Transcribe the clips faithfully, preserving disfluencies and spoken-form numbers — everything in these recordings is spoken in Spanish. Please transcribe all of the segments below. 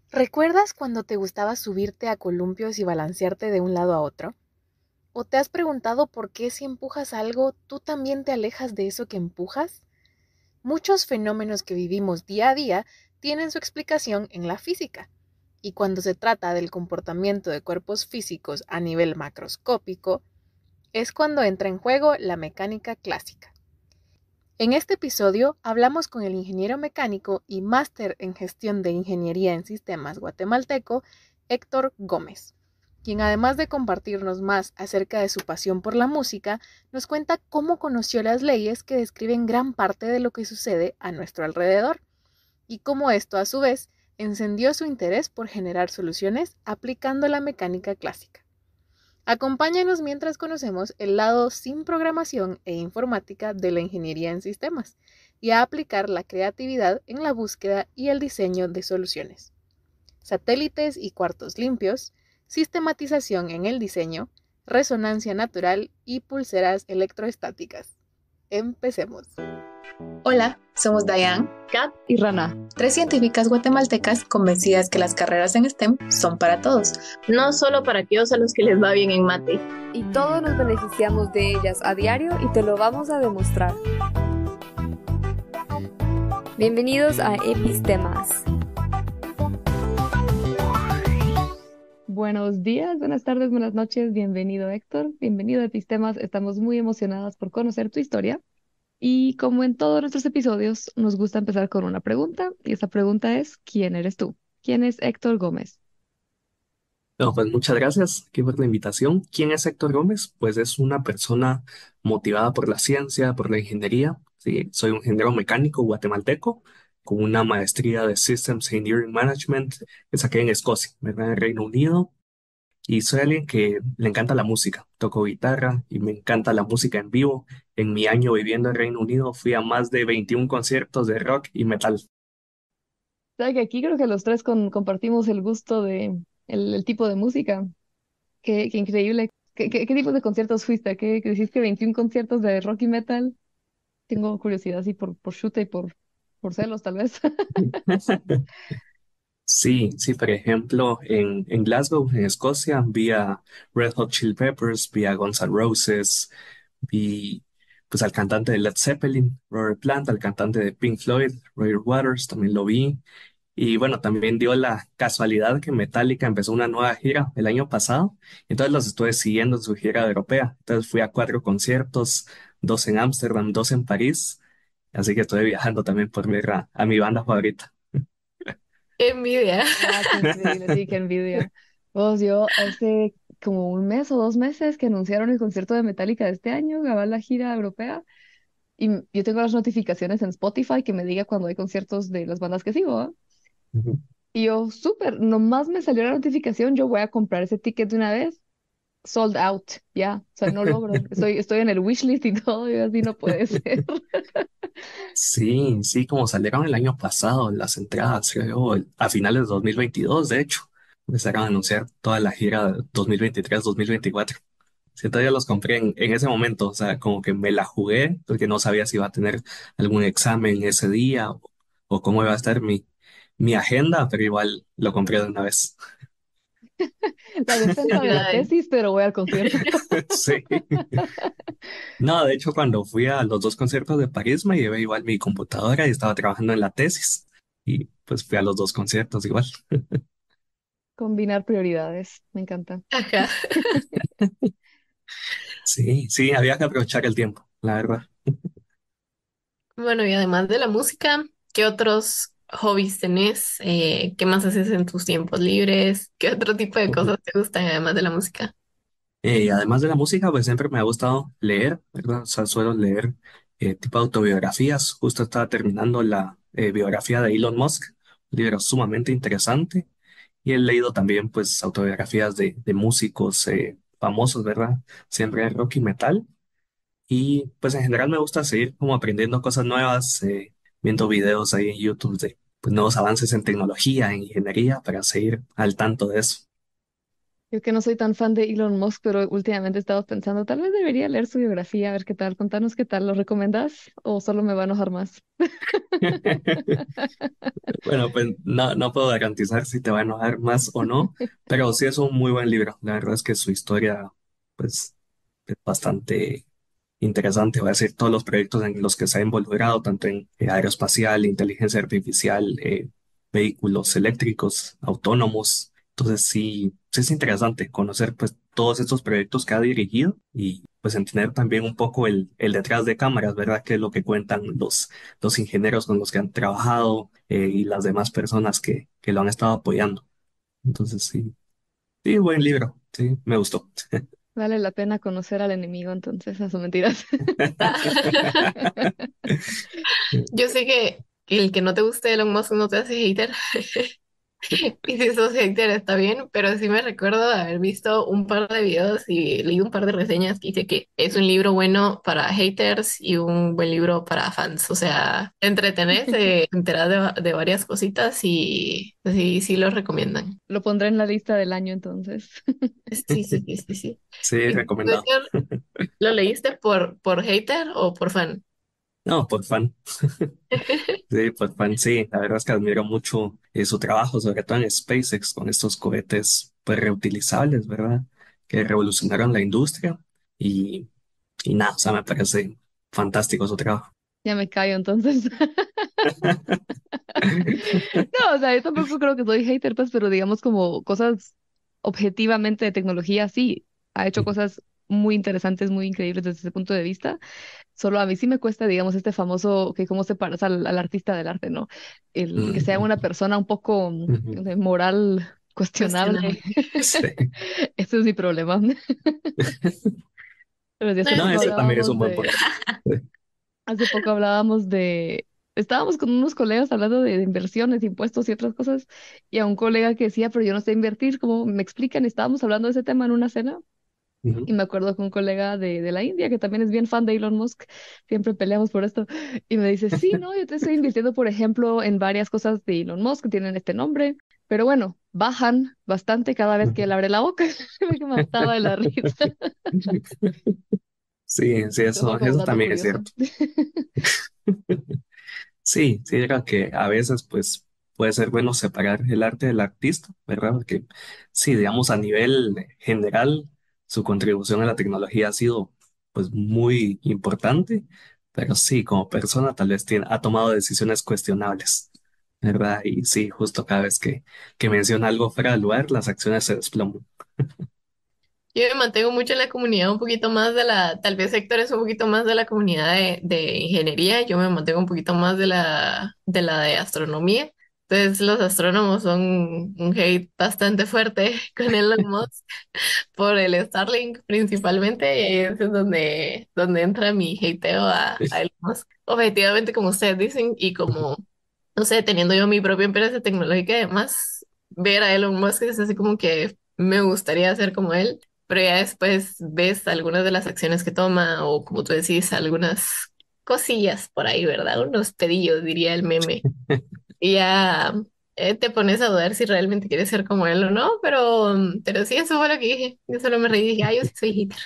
¿Recuerdas cuando te gustaba subirte a columpios y balancearte de un lado a otro? ¿O te has preguntado por qué si empujas algo, tú también te alejas de eso que empujas? Muchos fenómenos que vivimos día a día tienen su explicación en la física. Y cuando se trata del comportamiento de cuerpos físicos a nivel macroscópico, es cuando entra en juego la mecánica clásica. En este episodio hablamos con el ingeniero mecánico y máster en gestión de ingeniería en sistemas guatemalteco, Héctor Gómez, quien además de compartirnos más acerca de su pasión por la música, nos cuenta cómo conoció las leyes que describen gran parte de lo que sucede a nuestro alrededor, y cómo esto a su vez encendió su interés por generar soluciones aplicando la mecánica clásica. Acompáñanos mientras conocemos el lado sin programación e informática de la ingeniería en sistemas y a aplicar la creatividad en la búsqueda y el diseño de soluciones. Satélites y cuartos limpios, sistematización en el diseño, resonancia natural y pulseras electroestáticas. Empecemos. Hola, somos Dayan, Kat y Rana, tres científicas guatemaltecas convencidas que las carreras en STEM son para todos, no solo para aquellos a los que les va bien en mate. Y todos nos beneficiamos de ellas a diario y te lo vamos a demostrar. Bienvenidos a Epistemas. Buenos días, buenas tardes, buenas noches. Bienvenido, Héctor. Bienvenido a Epistemas. Estamos muy emocionadas por conocer tu historia. Y como en todos nuestros episodios, nos gusta empezar con una pregunta. Y esa pregunta es, ¿quién eres tú? ¿Quién es Héctor Gómez? No, pues muchas gracias aquí por la invitación. ¿Quién es Héctor Gómez? Pues es una persona motivada por la ciencia, por la ingeniería. Sí, soy un ingeniero mecánico guatemalteco con una maestría de Systems Engineering Management que saqué en Escocia, ¿verdad? En el Reino Unido. Y soy alguien que le encanta la música. Toco guitarra y me encanta la música en vivo. En mi año viviendo en Reino Unido fui a más de veintiún conciertos de rock y metal. ¿Sabes que aquí creo que los tres con- compartimos el gusto de el, el tipo de música? Qué, qué increíble. ¿Qué, qué, qué tipo de conciertos fuiste? ¿Qué, qué decís que veintiún conciertos de rock y metal? Tengo curiosidad así por, por chute y por, por celos, tal vez. Sí, sí, por ejemplo, en, en Glasgow, en Escocia, vi a Red Hot Chili Peppers, vi a Guns N' Roses, vi pues al cantante de Led Zeppelin, Robert Plant, al cantante de Pink Floyd, Roger Waters, también lo vi. Y bueno, también dio la casualidad que Metallica empezó una nueva gira el año pasado, entonces los estuve siguiendo en su gira europea. Entonces fui a cuatro conciertos, dos en Ámsterdam, dos en París, así que estoy viajando también por ver a, a mi banda favorita. ¡Qué envidia! Ah, qué increíble, sí, qué envidia. Vos, yo hace como un mes o dos meses que anunciaron el concierto de Metallica de este año, que va a la gira europea, y m- yo tengo las notificaciones en Spotify que me diga cuando hay conciertos de las bandas que sigo, ¿ah? Y yo, súper, nomás me salió la notificación, yo voy a comprar ese ticket de una vez, sold out, ya, o sea, no logro, estoy, estoy en el wishlist y todo, y así no puede ser. Sí, sí, como salieron el año pasado las entradas, creo, el- a finales de dos mil veintidós, de hecho, empezaron a anunciar toda la gira de dos mil veintitrés-dos mil veinticuatro. Sí, todavía los compré en, en ese momento, o sea, como que me la jugué porque no sabía si iba a tener algún examen ese día o, o cómo iba a estar mi, mi agenda, pero igual lo compré de una vez. La defensa de la Felicidades. tesis, pero voy al concierto. Sí. No, de hecho, cuando fui a los dos conciertos de París me llevé igual mi computadora y estaba trabajando en la tesis. Y pues fui a los dos conciertos igual. Combinar prioridades, me encanta. Ajá. Sí, sí, había que aprovechar el tiempo, la verdad. Bueno, y además de la música, ¿qué otros hobbies tenés? Eh, ¿qué más haces en tus tiempos libres? ¿Qué otro tipo de cosas te gustan además de la música? Eh, además de la música, pues siempre me ha gustado leer, ¿verdad? O sea, suelo leer eh, tipo autobiografías. Justo estaba terminando la eh, biografía de Elon Musk, un libro sumamente interesante. Y he leído también, pues, autobiografías de, de músicos eh, famosos, ¿verdad? Siempre de rock y metal. Y pues en general me gusta seguir como aprendiendo cosas nuevas, eh, viendo videos ahí en YouTube de pues, nuevos avances en tecnología, en ingeniería, para seguir al tanto de eso. Yo que no soy tan fan de Elon Musk, pero últimamente he estado pensando, tal vez debería leer su biografía, a ver qué tal. Contanos qué tal, ¿lo recomendás o solo me va a enojar más? Bueno, pues no, no puedo garantizar si te va a enojar más o no, pero sí es un muy buen libro. La verdad es que su historia, pues, es bastante interesante. Va a decir todos los proyectos en los que se ha involucrado, tanto en eh, aeroespacial, inteligencia artificial, eh, vehículos eléctricos, autónomos. Entonces sí, sí es interesante conocer pues todos estos proyectos que ha dirigido y pues entender también un poco el, el detrás de cámaras, ¿verdad? Que es lo que cuentan los, los ingenieros con los que han trabajado eh, y las demás personas que, que lo han estado apoyando. Entonces sí, sí, buen libro, sí, me gustó. Vale la pena conocer al enemigo, entonces, a sus mentiras. Yo sé que el que no te guste Elon Musk no te hace hater. Y si sos hater está bien, pero sí me recuerdo de haber visto un par de videos y leído un par de reseñas que dice que es un libro bueno para haters y un buen libro para fans. O sea, te entretenés, te enterás de, va- de varias cositas y sí, sí lo recomiendan. Lo pondré en la lista del año, entonces. Sí, sí, sí, sí, sí. Sí, ¿Y tú, recomendado. Edgar, lo leíste por, por hater o por fan? No, por fan. Sí, pues fan, sí, la verdad es que admiro mucho eh, su trabajo, sobre todo en SpaceX, con estos cohetes pues, reutilizables, ¿verdad? Que revolucionaron la industria y, y nada, o sea, me parece fantástico su trabajo. Ya me callo, entonces. No, o sea, yo tampoco creo que soy hater, pues, pero digamos como cosas objetivamente de tecnología, sí, ha hecho Ujú, cosas muy interesantes, muy increíbles desde ese punto de vista. Solo a mí sí me cuesta, digamos, este famoso que cómo separas al, al artista del arte, ¿no? El que sea ujú, una persona un poco mm, ujú. de moral cuestionable. Cuestionable. Ese Sí. es mi problema. Pero sí, hace No, No, poco ese sí. también es hablábamos un buen de, punto. Sí. hace poco hablábamos de, estábamos con unos colegas hablando de, de inversiones, impuestos y otras cosas, y a un colega que decía, pero yo no sé invertir, ¿cómo me explican? Estábamos hablando de ese tema en una cena. Ujú, Y me acuerdo que un colega de, de la India, que también es bien fan de Elon Musk, siempre peleamos por esto, y me dice, sí, no, yo te estoy invirtiendo, por ejemplo, en varias cosas de Elon Musk que tienen este nombre, pero bueno, bajan bastante cada vez que él ujú. abre la boca. Me mataba de la risa. Sí, sí, Solo eso, como eso dato también es curioso. cierto. Sí, sí, era que a veces pues puede ser bueno separar el arte del artista, ¿verdad? Porque sí, digamos a nivel general, su contribución a la tecnología ha sido pues muy importante, pero sí, como persona tal vez tiene, ha tomado decisiones cuestionables, ¿verdad? Y sí, justo cada vez que, que menciona algo fuera del lugar, las acciones se desploman. Yo me mantengo mucho en la comunidad, un poquito más de la, tal vez Héctor es un poquito más de la comunidad de, de ingeniería, yo me mantengo un poquito más de la, de la de astronomía. Entonces los astrónomos son un hate bastante fuerte con Elon Musk por el Starlink principalmente, y ahí es donde, donde entra mi hateo a, a Elon Musk. Objetivamente, como ustedes dicen, y como, no sé, teniendo yo mi propia empresa tecnológica, además, ver a Elon Musk es así como que me gustaría ser como él, pero ya después ves algunas de las acciones que toma o como tú decís, algunas cosillas por ahí, ¿verdad? Unos pedillos, diría el meme. Y ya eh, te pones a dudar si realmente quieres ser como él o no, pero, pero sí, eso fue lo que dije. Yo solo me reí y dije, ah, yo sí soy hater.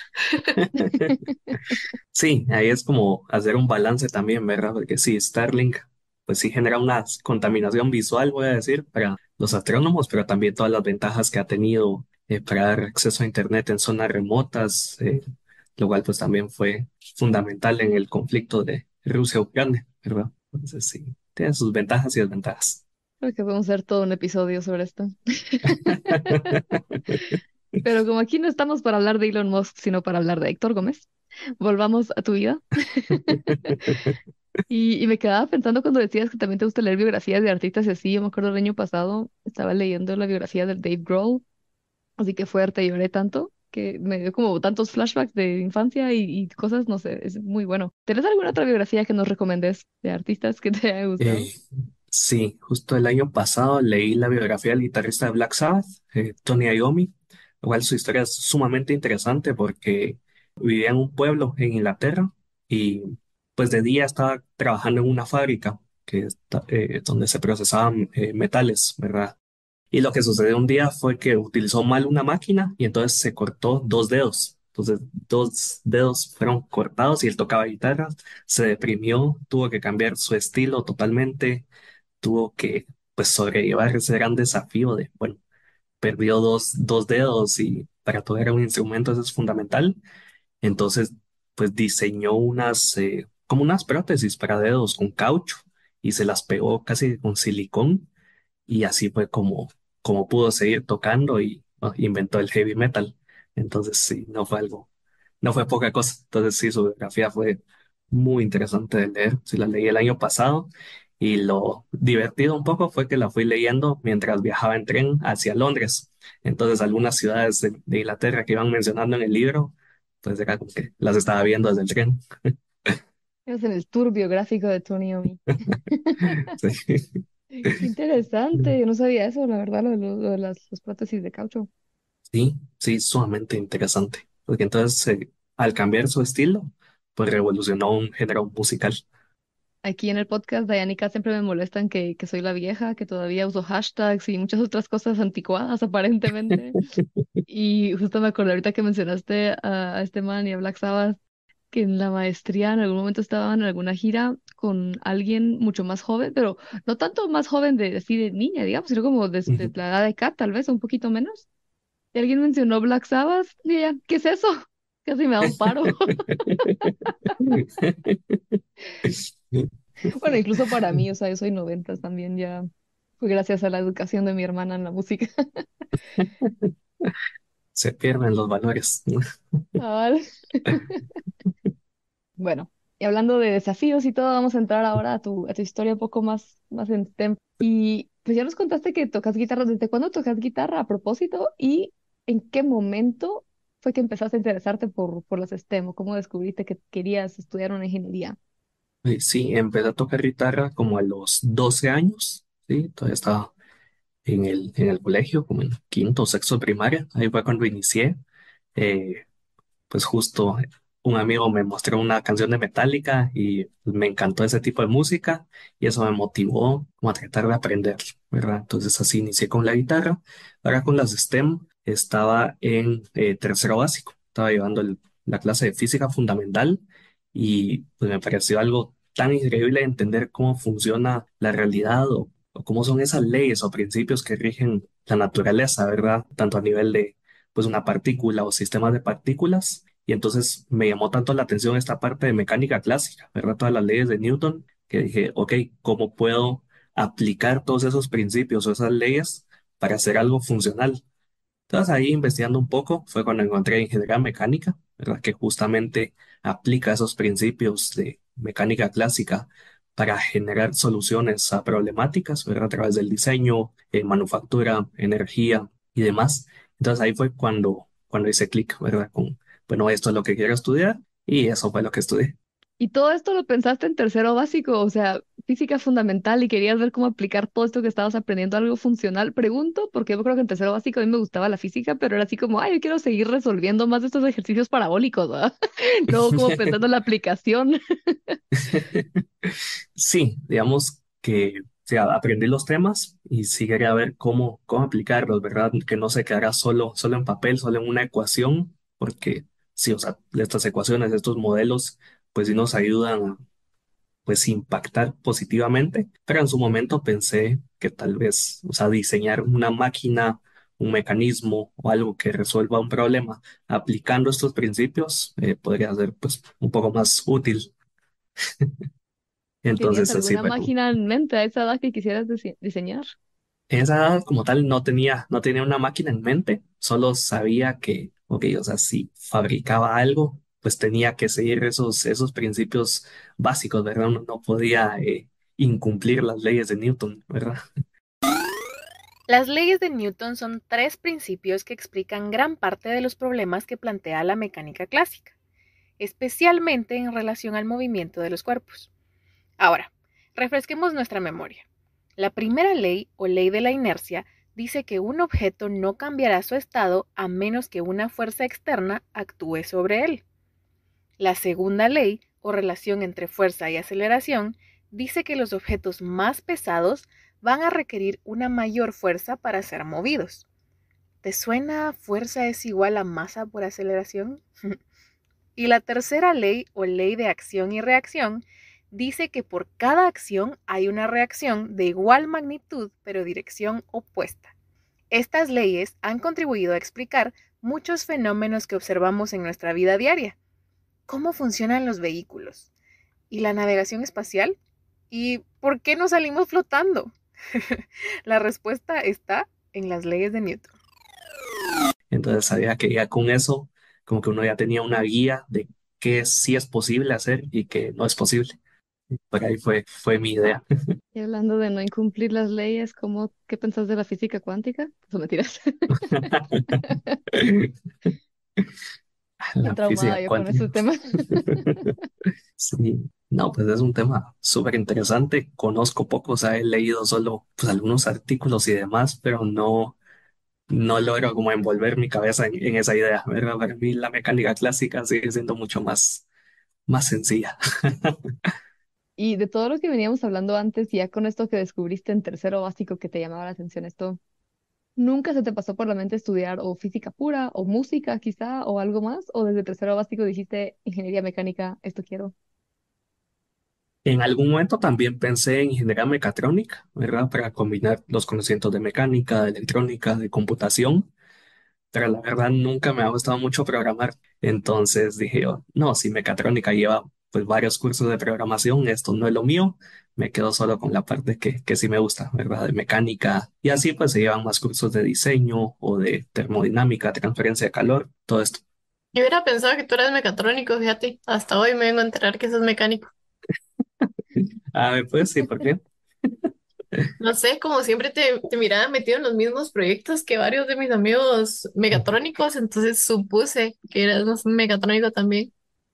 Sí, ahí es como hacer un balance también, ¿verdad? Porque sí, Starlink, pues sí genera una contaminación visual, voy a decir, para los astrónomos, pero también todas las ventajas que ha tenido eh, para dar acceso a Internet en zonas remotas, eh, lo cual pues también fue fundamental en el conflicto de Rusia-Ucrania, ¿verdad? Entonces sí, tiene sus ventajas y desventajas. Creo que podemos hacer todo un episodio sobre esto. Pero como aquí no estamos para hablar de Elon Musk, sino para hablar de Héctor Gómez, volvamos a tu vida. Y, y me quedaba pensando cuando decías que también te gusta leer biografías de artistas y así. Yo me acuerdo el año pasado estaba leyendo la biografía de Dave Grohl, así que fuerte, lloré tanto que me dio como tantos flashbacks de infancia y, y cosas, no sé, es muy bueno. ¿Tienes alguna otra biografía que nos recomendes de artistas que te haya gustado? Eh, sí, justo el año pasado leí la biografía del guitarrista de Black Sabbath, eh, Tony Iommi, lo cual su historia es sumamente interesante porque vivía en un pueblo en Inglaterra y pues de día estaba trabajando en una fábrica que está- eh, donde se procesaban eh, metales, ¿verdad? Y lo que sucedió un día fue que utilizó mal una máquina y entonces se cortó dos dedos. Entonces, dos dedos fueron cortados y él tocaba guitarra, se deprimió, tuvo que cambiar su estilo totalmente, tuvo que pues sobrellevar ese gran desafío de, bueno, perdió dos, dos dedos y para tocar un instrumento eso es fundamental. Entonces, pues diseñó unas, eh, como unas prótesis para dedos con caucho y se las pegó casi con silicón y así fue como, como pudo seguir tocando y ¿no? Inventó el heavy metal. Entonces, sí, no fue algo, no fue poca cosa. Entonces, sí, su biografía fue muy interesante de leer. Sí, la leí el año pasado y lo divertido un poco fue que la fui leyendo mientras viajaba en tren hacia Londres. Entonces, algunas ciudades de, de Inglaterra que iban mencionando en el libro, pues era como que las estaba viendo desde el tren. Es en el tour biográfico de Tony Omi. Sí. Qué interesante, yo no sabía eso, la verdad, lo de, lo- lo de las, las prótesis de caucho. Sí, sí, sumamente interesante. Porque entonces, eh, al cambiar su estilo, pues revolucionó un género musical. Aquí en el podcast, Dayanica siempre me molestan que, que soy la vieja, que todavía uso hashtags y muchas otras cosas anticuadas aparentemente. Y justo me acordé ahorita que mencionaste a, a este man y a Black Sabbath, que en la maestría en algún momento estaban en alguna gira con alguien mucho más joven, pero no tanto más joven de así de niña, digamos, sino como de, de Ujú. la edad de Kat, tal vez, un poquito menos. Y alguien mencionó Black Sabbath y ella, ¿qué es eso? Casi me da un paro. Bueno, incluso para mí, o sea, yo soy noventas también, ya fue gracias a la educación de mi hermana en la música. Se pierden los valores. Cabal. Bueno, y hablando de desafíos y todo, vamos a entrar ahora a tu, a tu historia un poco más, más en STEM. Y pues ya nos contaste que tocas guitarra. ¿Desde cuándo tocas guitarra a propósito? ¿Y en qué momento fue que empezaste a interesarte por, por las STEM? ¿O cómo descubriste que querías estudiar una ingeniería? Eh, Sí, empecé a tocar guitarra como a los doce años, ¿sí? Todavía estaba en el, en el colegio, como en quinto o sexto de primaria. Ahí fue cuando inicié. Eh, pues justo un amigo me mostró una canción de Metallica y me encantó ese tipo de música y eso me motivó como a tratar de aprender, ¿verdad? Entonces así inicié con la guitarra. Ahora con las STEM estaba en eh, tercero básico, estaba llevando el- la clase de física fundamental y pues me pareció algo tan increíble entender cómo funciona la realidad o, o cómo son esas leyes o principios que rigen la naturaleza, ¿verdad? Tanto a nivel de pues una partícula o sistemas de partículas. Y entonces me llamó tanto la atención esta parte de mecánica clásica, ¿verdad? Todas las leyes de Newton, que dije, ok, ¿cómo puedo aplicar todos esos principios o esas leyes para hacer algo funcional? Entonces ahí investigando un poco fue cuando encontré ingeniería mecánica, ¿verdad? Que justamente aplica esos principios de mecánica clásica para generar soluciones a problemáticas, ¿verdad? A través del diseño, eh, manufactura, energía y demás. Entonces ahí fue cuando, cuando hice clic, ¿verdad? Con, bueno, esto es lo que quiero estudiar y eso fue lo que estudié. Y todo esto lo pensaste en tercero básico, o sea, física fundamental y querías ver cómo aplicar todo esto que estabas aprendiendo a algo funcional. Pregunto, porque yo creo que en tercero básico a mí me gustaba la física, pero era así como, ay, yo quiero seguir resolviendo más de estos ejercicios parabólicos, ¿verdad? No como pensando en la aplicación. Sí, digamos que o sea, aprendí los temas y sí quería ver cómo, cómo aplicarlos, ¿verdad? Que no se quedara solo, solo en papel, solo en una ecuación, porque sí, o sea, estas ecuaciones, estos modelos, pues sí nos ayudan a pues impactar positivamente, pero en su momento pensé que tal vez, o sea, diseñar una máquina, un mecanismo o algo que resuelva un problema aplicando estos principios eh, podría ser pues un poco más útil. ¿Y tenías Entonces así alguna fue como máquina en mente a esa edad que quisieras dise- diseñar? en esa edad como tal no tenía, no tenía una máquina en mente, solo sabía que, ok, o sea, si fabricaba algo, pues tenía que seguir esos, esos principios básicos, ¿verdad? Uno no podía eh, incumplir las leyes de Newton, ¿verdad? Las leyes de Newton son tres principios que explican gran parte de los problemas que plantea la mecánica clásica, especialmente en relación al movimiento de los cuerpos. Ahora, refresquemos nuestra memoria. La primera ley o ley de la inercia dice que un objeto no cambiará su estado a menos que una fuerza externa actúe sobre él. La segunda ley o relación entre fuerza y aceleración dice que los objetos más pesados van a requerir una mayor fuerza para ser movidos. ¿Te suena fuerza es igual a masa por aceleración? Y la tercera ley o ley de acción y reacción dice que por cada acción hay una reacción de igual magnitud pero dirección opuesta. Estas leyes han contribuido a explicar muchos fenómenos que observamos en nuestra vida diaria. ¿Cómo funcionan los vehículos? ¿Y la navegación espacial? ¿Y por qué no salimos flotando? La respuesta está en las leyes de Newton. Entonces sabía que ya con eso, como que uno ya tenía una guía de qué sí es posible hacer y qué no es posible. Por ahí fue, fue mi idea. Y hablando de no incumplir las leyes, ¿cómo, qué pensás de la física cuántica? Eso mentiras. Qué La traumada física yo con cuántica. ese tema. Sí, no, pues es un tema súper interesante. Conozco poco, o sea, he leído solo pues, algunos artículos y demás, pero no, no logro como envolver mi cabeza en, en esa idea, ¿verdad? Para mí la mecánica clásica sigue siendo mucho más, más sencilla. Y de todo lo que veníamos hablando antes, ya con esto que descubriste en tercero básico que te llamaba la atención esto, ¿nunca se te pasó por la mente estudiar o física pura o música quizá o algo más? ¿O desde tercero básico dijiste ingeniería mecánica, esto quiero? En algún momento también pensé en ingeniería mecatrónica, ¿verdad? Para combinar los conocimientos de mecánica, de electrónica, de computación, pero la verdad nunca me ha gustado mucho programar. Entonces dije yo, no, si mecatrónica lleva pues varios cursos de programación, esto no es lo mío, me quedo solo con la parte que, que sí me gusta, ¿verdad? De mecánica. Y así pues se llevan más cursos de diseño o de termodinámica, transferencia de calor, todo esto. Yo hubiera pensado que tú eras mecatrónico, fíjate. Hasta hoy me vengo a enterar que sos mecánico. Ah, pues sí, ¿por qué? No sé, como siempre te, te miraba metido en los mismos proyectos que varios de mis amigos mecatrónicos, entonces supuse que eras un mecatrónico también.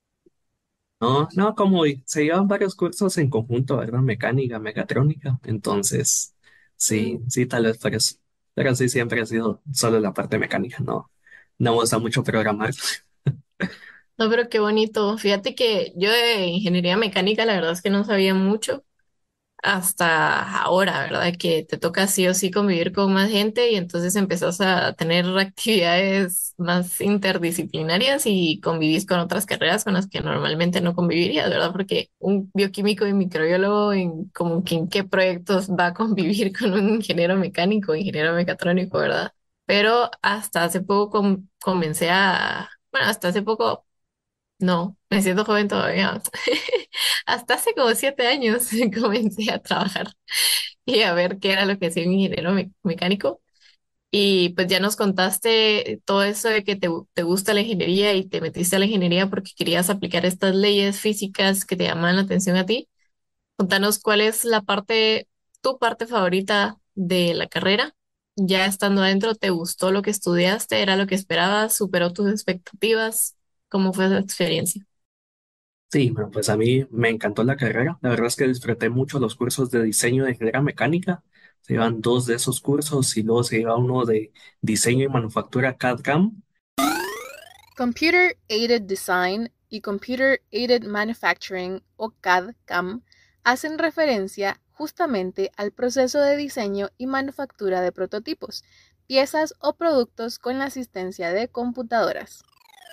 No, no, como se llevan varios cursos en conjunto, ¿verdad? Mecánica, mecatrónica. Entonces, sí, Mm. sí, tal vez por eso. Pero sí, siempre ha sido solo la parte mecánica, no, no me gusta mucho programar. No, pero qué bonito. Fíjate que yo de ingeniería mecánica, la verdad es que no sabía mucho. Hasta ahora, ¿verdad? Que te toca sí o sí convivir con más gente y entonces empezás a tener actividades más interdisciplinarias y convivís con otras carreras con las que normalmente no convivirías, ¿verdad? Porque un bioquímico y microbiólogo en como que en qué proyectos va a convivir con un ingeniero mecánico, ingeniero mecatrónico, ¿verdad? Pero hasta hace poco com- comencé a, bueno, hasta hace poco no, me siento joven todavía. Hasta hace como siete años comencé a trabajar y a ver qué era lo que hacía un ingeniero me- mecánico. Y pues ya nos contaste todo eso de que te, gu- te gusta la ingeniería y te metiste a la ingeniería porque querías aplicar estas leyes físicas que te llaman la atención a ti. Contanos cuál es la parte, tu parte favorita de la carrera. Ya estando adentro, ¿te gustó lo que estudiaste? ¿Era lo que esperabas? ¿Superó tus expectativas? ¿Cómo fue esa experiencia? Sí, bueno, pues a mí me encantó la carrera. La verdad es que disfruté mucho los cursos de diseño de ingeniería mecánica. Se llevan dos de esos cursos y luego se lleva uno de diseño y manufactura C A D/C A M. Computer Aided Design y Computer Aided Manufacturing o C A D/C A M hacen referencia justamente al proceso de diseño y manufactura de prototipos, piezas o productos con la asistencia de computadoras.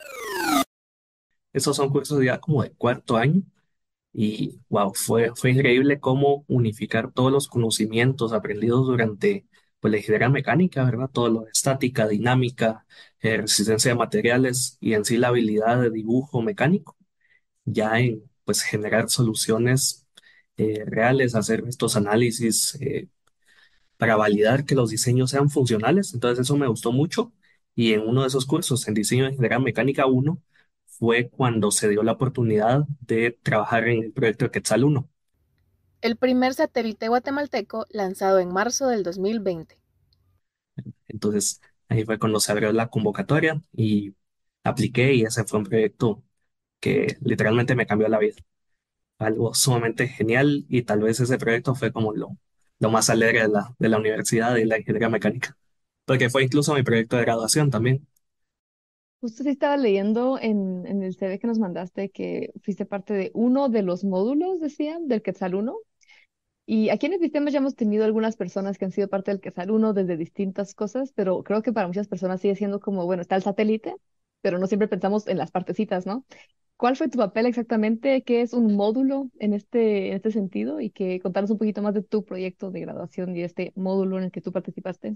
Esos son cursos ya como de cuarto año. Y wow, fue, fue increíble cómo unificar todos los conocimientos aprendidos durante pues, la ingeniería mecánica, ¿verdad? Todo lo de estática, dinámica, eh, resistencia de materiales y en sí la habilidad de dibujo mecánico, ya en pues generar soluciones eh, reales, hacer estos análisis eh, para validar que los diseños sean funcionales. Entonces eso me gustó mucho y en uno de esos cursos en diseño de ingeniería mecánica uno fue cuando se dio la oportunidad de trabajar en el proyecto de Quetzal uno. El primer satélite guatemalteco lanzado en marzo del dos mil veinte. Entonces ahí fue cuando se abrió la convocatoria y apliqué y ese fue un proyecto que literalmente me cambió la vida. Algo sumamente genial y tal vez ese proyecto fue como lo, lo más alegre de la, de la universidad y la ingeniería mecánica, porque fue incluso mi proyecto de graduación también. Justo sí estaba leyendo en, en el C V que nos mandaste que fuiste parte de uno de los módulos, decían, del Quetzal uno. Y aquí en el sistema ya hemos tenido algunas personas que han sido parte del Quesal uno desde distintas cosas, pero creo que para muchas personas sigue siendo como, bueno, está el satélite, pero no siempre pensamos en las partecitas, ¿no? ¿Cuál fue tu papel exactamente? ¿Qué es un módulo en este, en este sentido? Y que contanos un poquito más de tu proyecto de graduación y este módulo en el que tú participaste.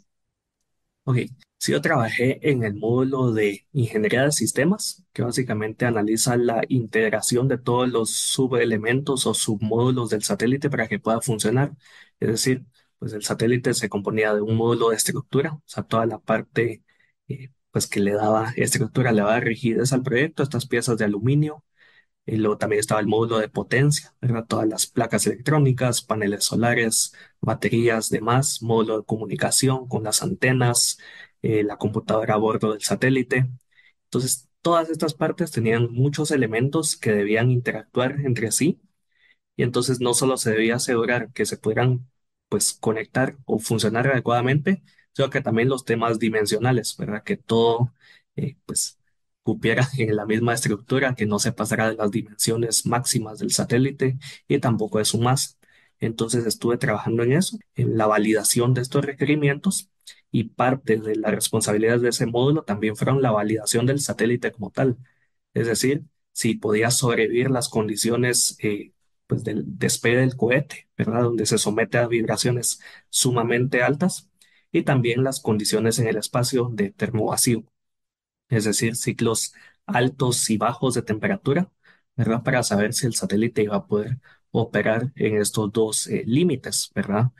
Ok, sí, yo trabajé en el módulo de Ingeniería de Sistemas, que básicamente analiza la integración de todos los subelementos o submódulos del satélite para que pueda funcionar. Es decir, pues el satélite se componía de un módulo de estructura, o sea, toda la parte eh, pues que le daba estructura, le daba rigidez al proyecto, estas piezas de aluminio. Y luego también estaba el módulo de potencia, ¿verdad? Todas las placas electrónicas, paneles solares, baterías, demás, módulo de comunicación con las antenas, eh, la computadora a bordo del satélite. Entonces, todas estas partes tenían muchos elementos que debían interactuar entre sí y entonces no solo se debía asegurar que se pudieran pues conectar o funcionar adecuadamente, sino que también los temas dimensionales, ¿verdad? Que todo eh, pues cupiera en la misma estructura, que no se pasara de las dimensiones máximas del satélite y tampoco de su masa. Entonces estuve trabajando en eso, en la validación de estos requerimientos y parte de las responsabilidades de ese módulo también fueron la validación del satélite como tal. Es decir, si podía sobrevivir las condiciones eh, pues, del despegue del cohete, ¿verdad? Donde se somete a vibraciones sumamente altas y también las condiciones en el espacio de termovacío, es decir, ciclos altos y bajos de temperatura, ¿verdad? Para saber si el satélite iba a poder operar en estos dos eh, límites, ¿verdad?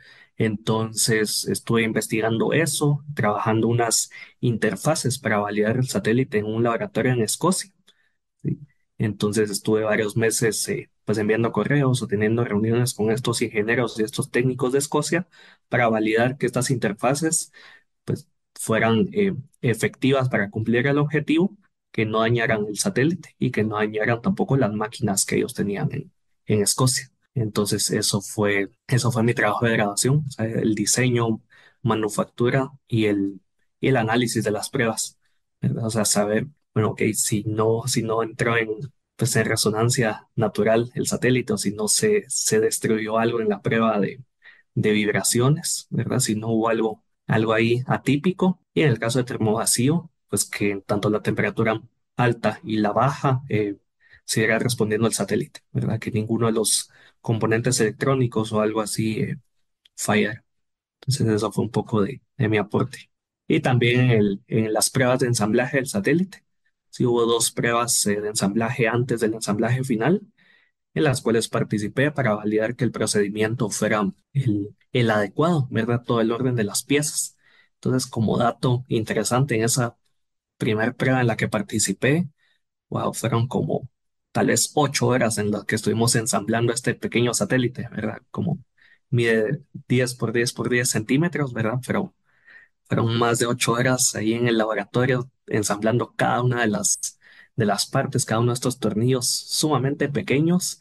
Entonces estuve investigando eso, trabajando unas interfaces para validar el satélite en un laboratorio en Escocia. ¿Sí? Entonces estuve varios meses eh, pues enviando correos o teniendo reuniones con estos ingenieros y estos técnicos de Escocia para validar que estas interfaces pues fueran eh, efectivas para cumplir el objetivo, que no dañaran el satélite y que no dañaran tampoco las máquinas que ellos tenían en, en Escocia. Entonces eso fue, eso fue mi trabajo de graduación, o sea, el diseño, manufactura y el, y el análisis de las pruebas, ¿verdad? O sea, saber, bueno, ok, si no, si no entró en, pues, en resonancia natural el satélite o si no se, se destruyó algo en la prueba de, de vibraciones, ¿verdad? Si no hubo algo, algo ahí atípico. Y en el caso de termovacío, pues que tanto la temperatura alta y la baja eh, siguiera respondiendo al satélite, ¿verdad? Que ninguno de los componentes electrónicos o algo así eh, fallara. Entonces eso fue un poco de, de mi aporte. Y también en, el- en las pruebas de ensamblaje del satélite. Sí hubo dos pruebas eh, de ensamblaje antes del ensamblaje final, en las cuales participé para validar que el procedimiento fuera el, el adecuado, ¿verdad? Todo el orden de las piezas. Entonces, como dato interesante, en esa primera prueba en la que participé, wow, fueron como tal vez ocho horas en las que estuvimos ensamblando este pequeño satélite, ¿verdad? Como mide diez por diez por diez centímetros, ¿verdad? Pero fueron más de ocho horas ahí en el laboratorio ensamblando cada una de las, de las partes, cada uno de estos tornillos sumamente pequeños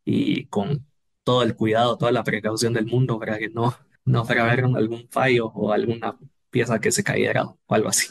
y con todo el cuidado, toda la precaución del mundo para que no, no fuera a haber algún fallo o alguna pieza que se cayera o algo así.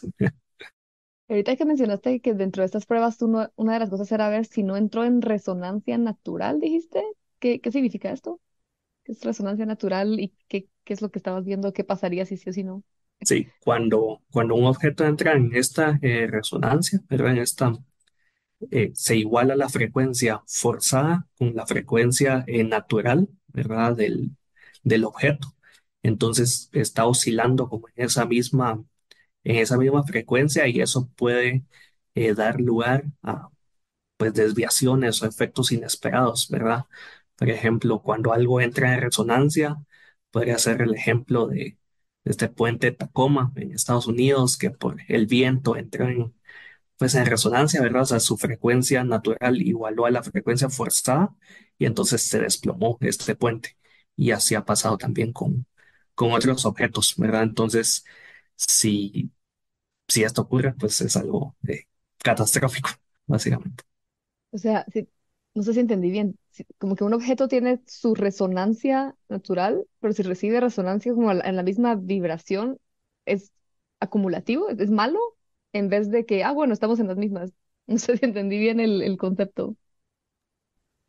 Ahorita que mencionaste que dentro de estas pruebas tú no- una de las cosas era ver si no entró en resonancia natural, dijiste. ¿Qué, qué significa esto? ¿Qué es resonancia natural y qué, qué es lo que estabas viendo? ¿Qué pasaría si sí o si no? Sí, cuando, cuando un objeto entra en esta eh, resonancia, pero en esta eh, se iguala la frecuencia forzada con la frecuencia eh, natural, ¿verdad? Del, del objeto. Entonces está oscilando como en esa misma, en esa misma frecuencia y eso puede eh, dar lugar a pues desviaciones o efectos inesperados, ¿verdad? Por ejemplo, cuando algo entra en resonancia, podría ser el ejemplo de, de este puente de Tacoma en Estados Unidos, que por el viento entró en pues en resonancia, ¿verdad? O sea, su frecuencia natural igualó a la frecuencia forzada y entonces se desplomó este puente. Y así ha pasado también con, con otros objetos, ¿verdad? Entonces, si, si esto ocurre, pues es algo eh, catastrófico, básicamente. O sea, si- no sé si entendí bien. Si- como que un objeto tiene su resonancia natural, pero si recibe resonancia como a la- en la misma vibración, es acumulativo, es, es malo, en vez de que, ah, bueno, estamos en las mismas. No sé si entendí bien el, el concepto.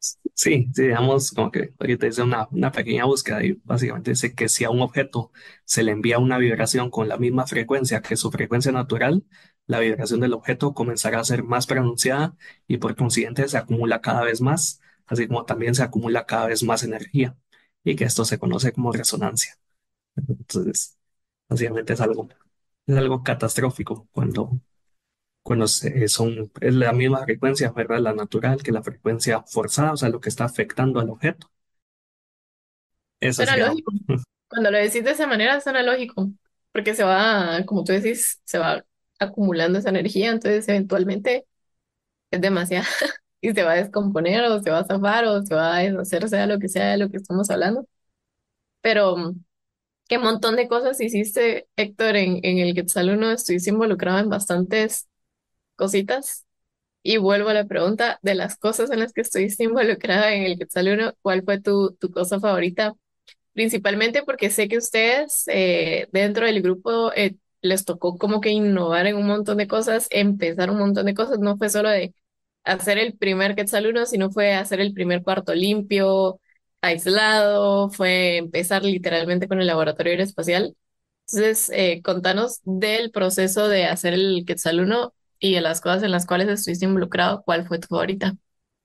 Sí, sí, digamos, como que ahorita hice una, una pequeña búsqueda y básicamente dice que si a un objeto se le envía una vibración con la misma frecuencia que su frecuencia natural, la vibración del objeto comenzará a ser más pronunciada y por consiguiente se acumula cada vez más, así como también se acumula cada vez más energía y que esto se conoce como resonancia. Entonces, básicamente es algo, es algo catastrófico cuando cuando se- son, es la misma frecuencia, ¿verdad? La natural que la frecuencia forzada, o sea, lo que está afectando al objeto. Eso Suena sería, lógico. Cuando lo decís de esa manera, suena lógico, porque se va, como tú decís, se va acumulando esa energía, entonces eventualmente es demasiado y se va a descomponer o se va a zafar o se va a deshacer, sea lo que sea de lo que estamos hablando. Pero mm, qué montón de cosas hiciste, Héctor, en, en el Quetzal uno estuviste involucrado en bastantes cositas. Y vuelvo a la pregunta de las cosas en las que estuviste involucrada en el Quetzal uno, ¿cuál fue tu, tu cosa favorita? Principalmente porque sé que ustedes eh, dentro del grupo eh, les tocó como que innovar en un montón de cosas, empezar un montón de cosas, no fue solo de hacer el primer Quetzal uno, sino fue hacer el primer cuarto limpio, aislado, fue empezar literalmente con el laboratorio aeroespacial. Entonces, eh, contanos del proceso de hacer el Quetzal uno y de las cosas en las cuales estuviste involucrado, ¿cuál fue tu favorita?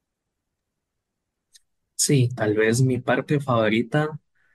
sí, tal vez mi parte favorita,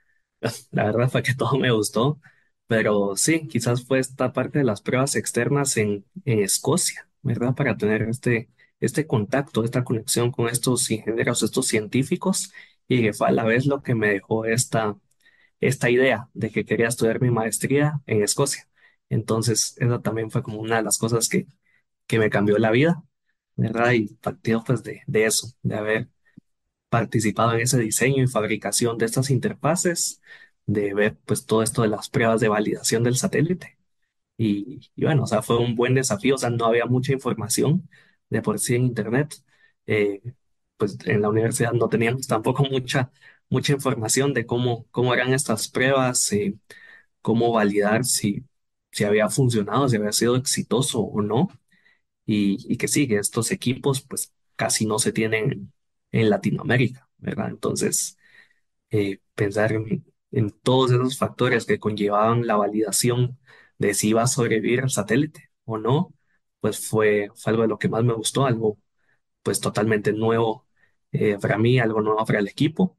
la verdad fue que todo me gustó, pero sí, quizás fue esta parte de las pruebas externas en, en Escocia, ¿verdad? Para tener este, este contacto, esta conexión con estos ingenieros, estos científicos, y que fue a la vez lo que me dejó esta esta idea de que quería estudiar mi maestría en Escocia. Entonces, esa también fue como una de las cosas que, que me cambió la vida, ¿verdad? Y partió pues de, de eso, de haber participado en ese diseño y fabricación de estas interfaces, de ver pues todo esto de las pruebas de validación del satélite. Y, y bueno, o sea, fue un buen desafío, o sea, no había mucha información de por sí en Internet. Eh, pues en la universidad no teníamos tampoco mucha, mucha información de cómo, cómo eran estas pruebas, eh, cómo validar si, si había funcionado, si había sido exitoso o no. Y, y que sí, que estos equipos pues casi no se tienen en Latinoamérica, ¿verdad? Entonces, eh, pensar en, en todos esos factores que conllevaban la validación de si iba a sobrevivir el satélite o no, pues fue, fue algo de lo que más me gustó, algo pues totalmente nuevo eh, para mí, algo nuevo para el equipo.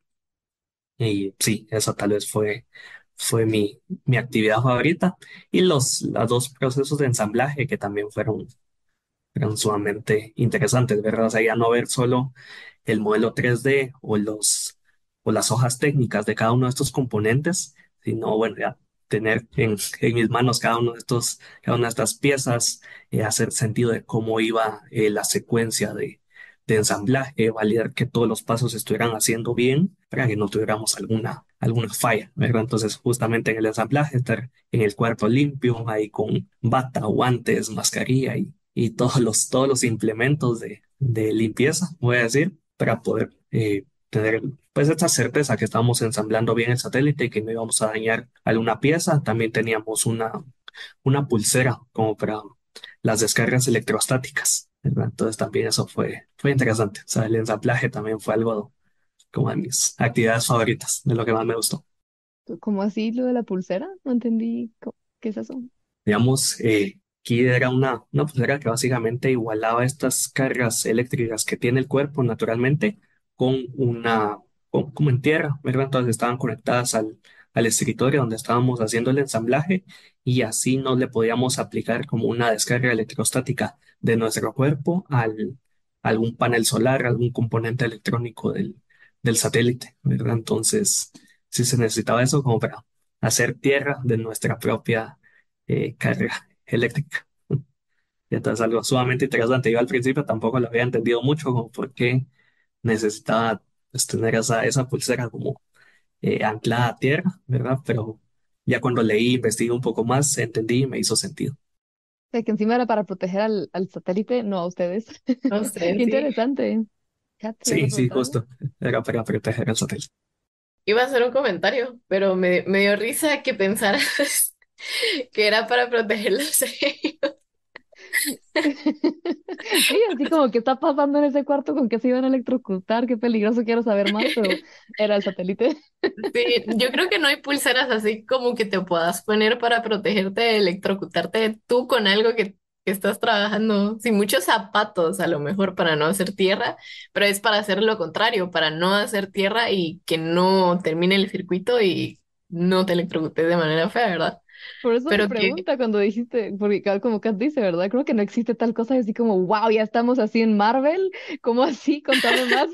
Y sí, eso tal vez fue, fue mi, mi actividad favorita. Y los, los dos procesos de ensamblaje que también fueron eran sumamente interesantes, ¿verdad? O sea, ya no ver solo el modelo tres D o los, o las hojas técnicas de cada uno de estos componentes, sino, bueno, ya tener en, en mis manos cada uno de estos, cada una de estas piezas, eh, hacer sentido de cómo iba eh, la secuencia de, de ensamblaje, validar que todos los pasos se estuvieran haciendo bien para que no tuviéramos alguna, alguna falla, ¿verdad? Entonces, justamente en el ensamblaje, estar en el cuerpo limpio, ahí con bata, guantes, mascarilla y y todos los, todos los implementos de, de limpieza, voy a decir, para poder eh, tener pues esta certeza que estábamos ensamblando bien el satélite y que no íbamos a dañar alguna pieza. También teníamos una, una pulsera como para las descargas electrostáticas, ¿verdad? Entonces también eso fue, fue interesante. O sea, el ensamblaje también fue algo como de mis actividades favoritas, de lo que más me gustó. ¿Cómo así lo de la pulsera? No entendí co- qué es eso. Digamos, eh, Kid era una, una pulsera que básicamente igualaba estas cargas eléctricas que tiene el cuerpo naturalmente con una, con- como en tierra, ¿verdad? Entonces estaban conectadas al, al escritorio donde estábamos haciendo el ensamblaje y así no le podíamos aplicar como una descarga electrostática de nuestro cuerpo al, a algún panel solar, algún componente electrónico del, del satélite, ¿verdad? Entonces, sí se necesitaba eso como para hacer tierra de nuestra propia eh, carga eléctrica. Entonces, algo sumamente interesante. Yo al principio tampoco lo había entendido mucho, como por qué necesitaba pues, tener esa, esa pulsera como eh, anclada a tierra, ¿verdad? Pero ya cuando leí, investigué un poco más, entendí y me hizo sentido. O sea, que encima era para proteger al, al satélite, no a ustedes. No sé, Qué sí. interesante. Kat, ¿ibas a Sí, sí, preguntar algo? justo. Era para proteger el satélite. Iba a hacer un comentario, pero me, me dio risa que pensaras que era para proteger los sellos. Sí, así como que está pasando en ese cuarto, con que se iban a electrocutar, qué peligroso, quiero saber más, pero era el satélite. Sí, yo creo que no hay pulseras así como que te puedas poner para protegerte de electrocutarte tú con algo que, que estás trabajando. Sin muchos zapatos, a lo mejor para no hacer tierra, pero es para hacer lo contrario, para no hacer tierra y que no termine el circuito y no te electrocutes de manera fea, ¿verdad? Por eso mi Pero que pregunta cuando dijiste, porque ca- como Kat dice, ¿verdad? Creo que no existe tal cosa así como, wow, ya estamos así en Marvel, ¿cómo así? Contame más.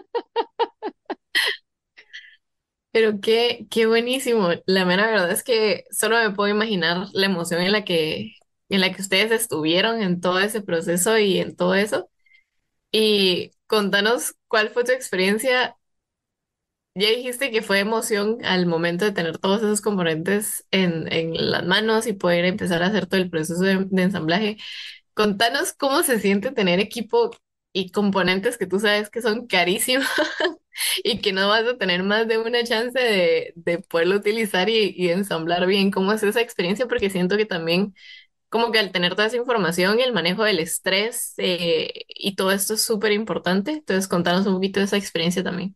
Pero qué, qué buenísimo. La mera verdad es que solo me puedo imaginar la emoción en la que, en la que ustedes estuvieron en todo ese proceso y en todo eso. Y contanos cuál fue tu experiencia. Ya dijiste que fue emoción al momento de tener todos esos componentes en, en las manos y poder empezar a hacer todo el proceso de, de ensamblaje. Contanos cómo se siente tener equipo y componentes que tú sabes que son carísimos y que no vas a tener más de una chance de, de poderlo utilizar y, y ensamblar bien. ¿Cómo es esa experiencia? Porque siento que también como que al tener toda esa información y el manejo del estrés eh, y todo esto es súper importante. Entonces, contanos un poquito de esa experiencia también.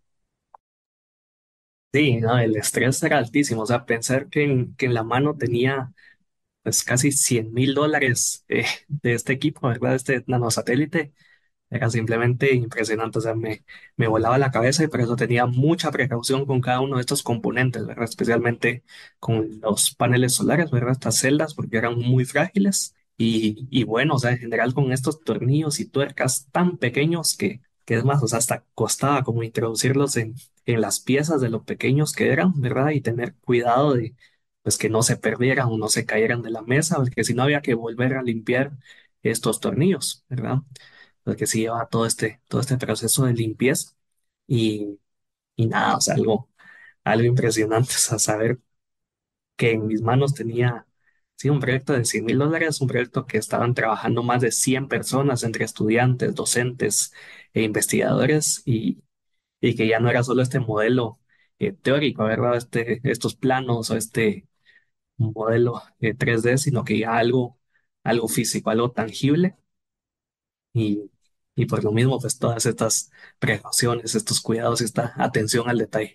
Sí, no, el estrés era altísimo. O sea, pensar que en, que en la mano tenía pues casi cien mil dólares eh, de este equipo, ¿verdad? Este nanosatélite. Era simplemente impresionante, o sea, me, me volaba la cabeza y por eso tenía mucha precaución con cada uno de estos componentes, ¿verdad? Especialmente con los paneles solares, ¿verdad? Estas celdas, porque eran muy frágiles. Y, y bueno, o sea, en general con estos tornillos y tuercas tan pequeños que, que es más, o sea, hasta costaba como introducirlos en, en las piezas de lo pequeños que eran, ¿verdad? Y tener cuidado de, pues, que no se perdieran o no se cayeran de la mesa, porque si no había que volver a limpiar estos tornillos, ¿verdad? Porque sí lleva todo este, todo este proceso de limpieza y, y nada, o sea, algo, algo impresionante, o sea, saber que en mis manos tenía, sí, un proyecto de cien mil dólares, un proyecto que estaban trabajando más de cien personas entre estudiantes, docentes e investigadores y, y que ya no era solo este modelo eh, teórico, ¿verdad? Este, estos planos o este modelo eh, tres D, sino que ya algo, algo físico, algo tangible. Y, y por lo mismo, pues todas estas precauciones, estos cuidados y esta atención al detalle.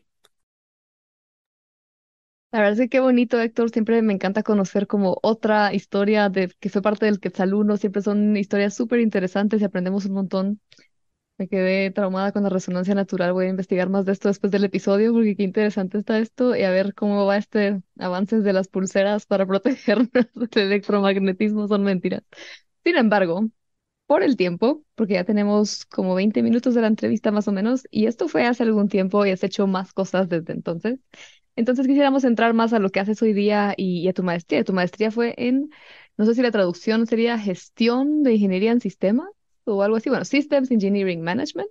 La verdad es que qué bonito, Héctor. Siempre me encanta conocer como otra historia de que fue parte del Quetzaluno. Siempre son historias súper interesantes y aprendemos un montón. Me quedé traumada con la resonancia natural. Voy a investigar más de esto después del episodio porque qué interesante está esto y a ver cómo va este avances de las pulseras para protegernos del electromagnetismo. Son mentiras. Sin embargo, por el tiempo, porque ya tenemos como veinte minutos de la entrevista más o menos, y esto fue hace algún tiempo y has hecho más cosas desde entonces. Entonces quisiéramos entrar más a lo que haces hoy día y, y a tu maestría. Tu maestría fue en, no sé si la traducción sería gestión de ingeniería en sistemas o algo así, bueno, Systems Engineering Management.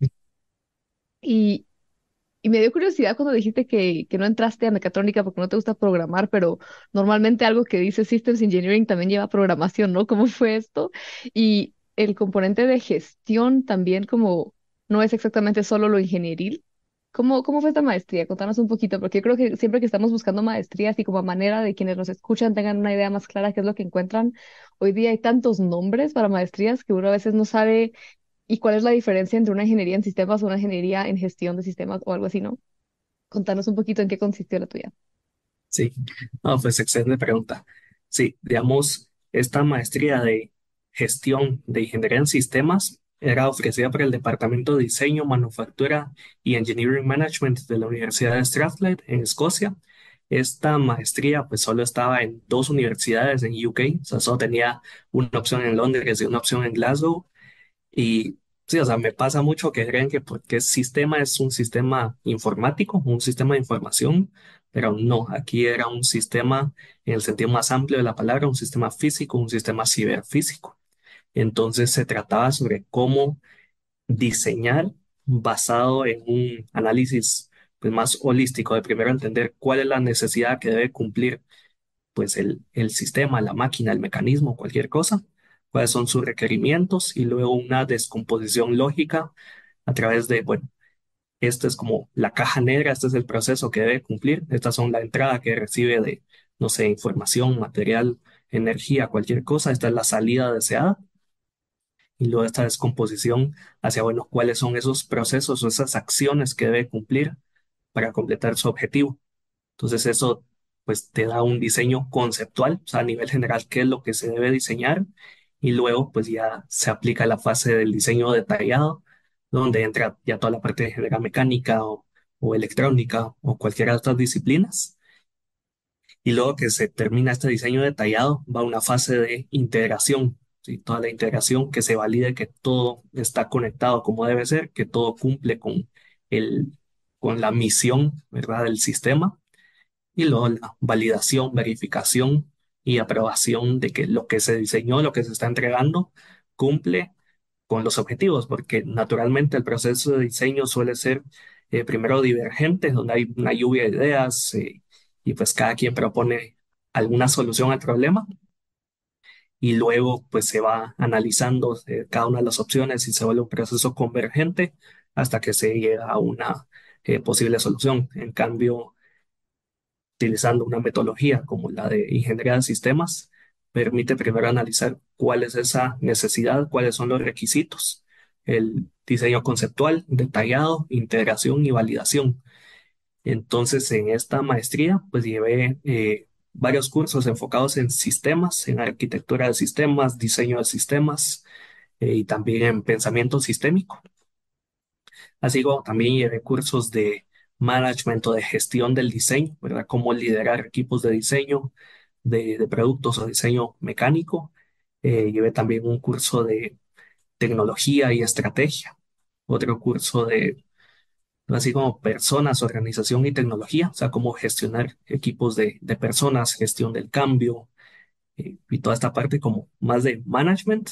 Y, y me dio curiosidad cuando dijiste que, que no entraste a mecatrónica porque no te gusta programar, pero normalmente algo que dice Systems Engineering también lleva programación, ¿no? ¿Cómo fue esto? Y el componente de gestión también como no es exactamente solo lo ingenieril. ¿Cómo, cómo fue esta maestría? Contanos un poquito, porque yo creo que siempre que estamos buscando maestrías y como a manera de quienes nos escuchan tengan una idea más clara qué es lo que encuentran, hoy día hay tantos nombres para maestrías que uno a veces no sabe y cuál es la diferencia entre una ingeniería en sistemas o una ingeniería en gestión de sistemas o algo así, ¿no? Contanos un poquito en qué consistió la tuya. Sí, no, pues excelente pregunta. Sí, digamos, esta maestría de gestión de ingeniería en sistemas era ofrecida por el Departamento de Diseño, Manufactura y Engineering Management de la Universidad de Strathclyde en Escocia. Esta maestría pues solo estaba en dos universidades en U K, o sea, solo tenía una opción en Londres y una opción en Glasgow. Y sí, o sea, me pasa mucho que creen que porque sistema es un sistema informático, un sistema de información, pero no, aquí era un sistema en el sentido más amplio de la palabra, un sistema físico, un sistema ciberfísico. Entonces se trataba sobre cómo diseñar basado en un análisis pues, más holístico, de primero entender cuál es la necesidad que debe cumplir pues el, el sistema, la máquina, el mecanismo, cualquier cosa, cuáles son sus requerimientos y luego una descomposición lógica a través de, bueno, esta es como la caja negra, este es el proceso que debe cumplir, estas son la entrada que recibe de, no sé, información, material, energía, cualquier cosa, esta es la salida deseada y luego esta descomposición hacia, bueno, cuáles son esos procesos o esas acciones que debe cumplir para completar su objetivo. Entonces eso pues te da un diseño conceptual, o sea, a nivel general, qué es lo que se debe diseñar y luego pues ya se aplica la fase del diseño detallado, donde entra ya toda la parte de ingeniería mecánica o, o electrónica o cualquiera de estas disciplinas. Y luego que se termina este diseño detallado, va a una fase de integración, ¿sí? Toda la integración que se valide que todo está conectado como debe ser, que todo cumple con el, con la misión, ¿verdad? Del sistema y luego la validación, verificación y aprobación de que lo que se diseñó, lo que se está entregando, cumple con los objetivos, porque naturalmente el proceso de diseño suele ser eh, primero divergente, donde hay una lluvia de ideas eh, y pues cada quien propone alguna solución al problema y luego pues se va analizando eh, cada una de las opciones y se vuelve un proceso convergente hasta que se llega a una eh, posible solución. En cambio, utilizando una metodología como la de ingeniería de sistemas, permite primero analizar cuál es esa necesidad, cuáles son los requisitos, el diseño conceptual, detallado, integración y validación. Entonces, en esta maestría, pues llevé eh, varios cursos enfocados en sistemas, en arquitectura de sistemas, diseño de sistemas eh, y también en pensamiento sistémico. Así como también llevé cursos de management o de gestión del diseño, ¿verdad? Cómo liderar equipos de diseño de, de productos o diseño mecánico. Eh, llevé también un curso de tecnología y estrategia, otro curso de, así como personas, organización y tecnología, o sea, cómo gestionar equipos de, de personas, gestión del cambio eh, y toda esta parte como más de management.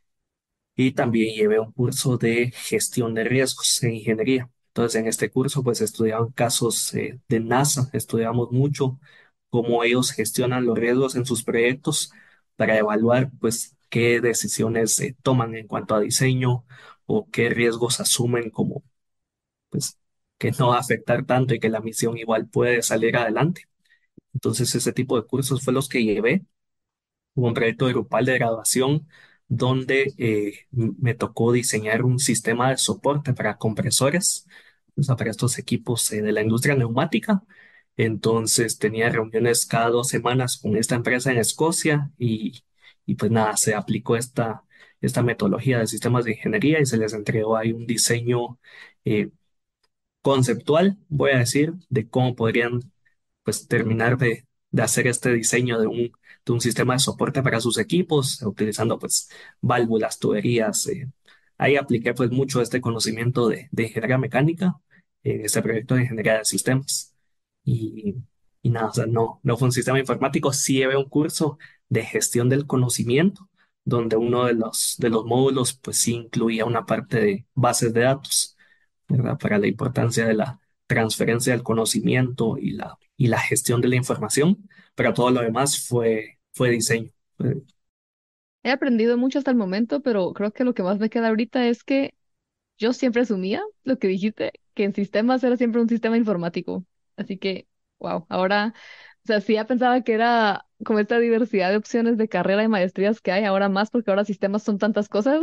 Y también llevé un curso de gestión de riesgos en ingeniería. Entonces, en este curso, pues estudiaban casos eh, de NASA, estudiamos mucho cómo ellos gestionan los riesgos en sus proyectos para evaluar, pues, qué decisiones se toman en cuanto a diseño o qué riesgos asumen como, pues, que no va a afectar tanto y que la misión igual puede salir adelante. Entonces, ese tipo de cursos fue los que llevé. Hubo un proyecto grupal de graduación donde eh, m- me tocó diseñar un sistema de soporte para compresores, o sea, para estos equipos eh, de la industria neumática. Entonces tenía reuniones cada dos semanas con esta empresa en Escocia y, y pues nada, se aplicó esta, esta metodología de sistemas de ingeniería y se les entregó ahí un diseño eh, conceptual, voy a decir, de cómo podrían pues terminar de, de hacer este diseño de un, de un sistema de soporte para sus equipos, utilizando pues válvulas, tuberías. eh. Ahí apliqué pues mucho este conocimiento de, de ingeniería mecánica en este proyecto de ingeniería de sistemas. Y, y nada, o sea, no, no fue un sistema informático, sí llevé un curso de gestión del conocimiento, donde uno de los, de los módulos pues sí incluía una parte de bases de datos, ¿verdad? Para la importancia de la transferencia del conocimiento y la, y la gestión de la información, pero todo lo demás fue, fue diseño. Eh, He aprendido mucho hasta el momento, pero creo que lo que más me queda ahorita es que yo siempre asumía lo que dijiste, que en sistemas era siempre un sistema informático. Así que, wow, ahora, o sea, sí ya pensaba que era como esta diversidad de opciones de carrera y maestrías que hay, ahora más porque ahora sistemas son tantas cosas.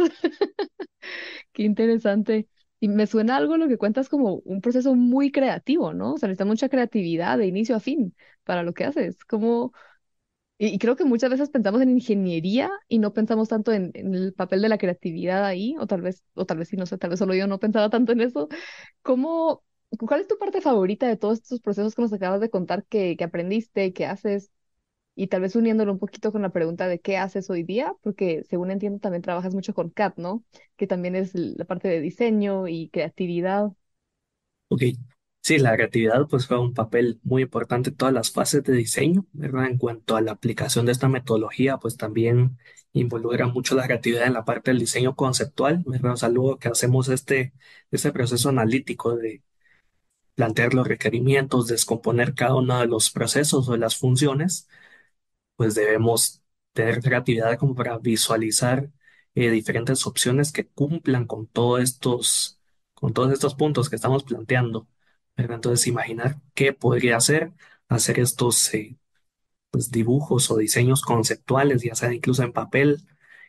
Qué interesante. Y me suena algo lo que cuentas como un proceso muy creativo, ¿no? O sea, necesita mucha creatividad de inicio a fin para lo que haces. Como, y, y creo que muchas veces pensamos en ingeniería y no pensamos tanto en, en el papel de la creatividad ahí, o tal vez, o tal vez sí, no sé, tal vez solo yo no pensaba tanto en eso. ¿Cómo, cuál es tu parte favorita de todos estos procesos que nos acabas de contar que, que aprendiste, que haces? Y tal vez uniéndolo un poquito con la pregunta de qué haces hoy día, porque según entiendo también trabajas mucho con C A D, ¿no? Que también es la parte de diseño y creatividad. ok, sí, la creatividad pues juega un papel muy importante en todas las fases de diseño, ¿verdad? En cuanto a la aplicación de esta metodología, pues también involucra mucho la creatividad en la parte del diseño conceptual, ¿verdad? O sea, luego que hacemos este, este proceso analítico de plantear los requerimientos, descomponer cada uno de los procesos o de las funciones, pues debemos tener creatividad como para visualizar eh, diferentes opciones que cumplan con todos estos, con todos estos puntos que estamos planteando, ¿verdad? Entonces, imaginar qué podría hacer, hacer estos eh, pues, dibujos o diseños conceptuales, ya sea incluso en papel,